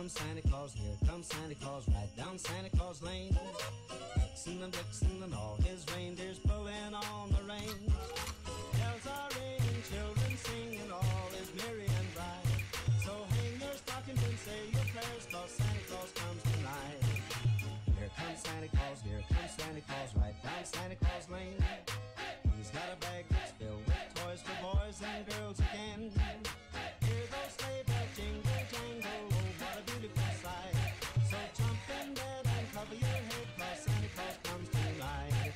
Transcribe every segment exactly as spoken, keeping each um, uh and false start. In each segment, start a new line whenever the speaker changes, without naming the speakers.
comes Santa Claus, here comes Santa Claus, right down Santa Claus Lane. Vixen and Blitzen and all his reindeers pulling on the reins. Bells are ringing, children singing, all is merry and bright. So hang your stockings and say your prayers, 'cause Santa Claus comes tonight. Here comes Santa Claus, here comes Santa Claus, right down Santa Claus Lane. He's got a bag that's filled with toys for boys and girls again. Hear those sleigh bells jingle, jangle, oh, what a beautiful sight. So jump in bed and cover your head, 'cause Santa Claus comes tonight.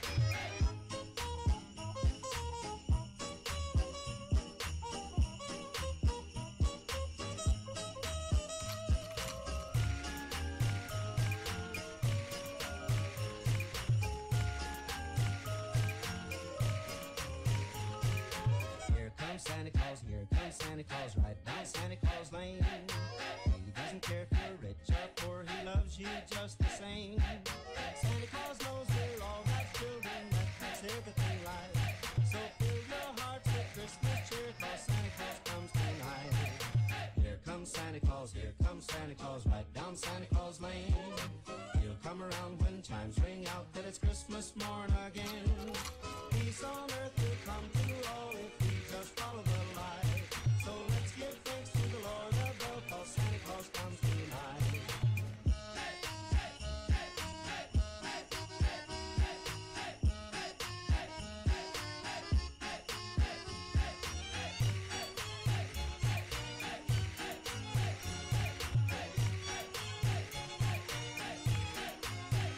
Santa Claus, here comes Santa Claus, right down Santa Claus Lane. He doesn't care if you're rich or poor, he loves you just the same. Santa Claus knows we're all God's children, that makes everything right. So fill your hearts with Christmas cheer, 'cause Santa Claus comes tonight. Here comes Santa Claus, here comes Santa Claus, right down Santa Claus Lane. He'll come around when chimes ring out that it's Christmas morn again. Peace on earth will come to all if we just follow the light. So let's give thanks to the Lord above, 'cause Santa Claus comes tonight.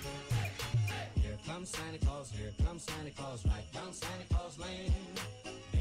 Here comes Santa Claus, here comes Santa Claus, right down Santa Claus Lane.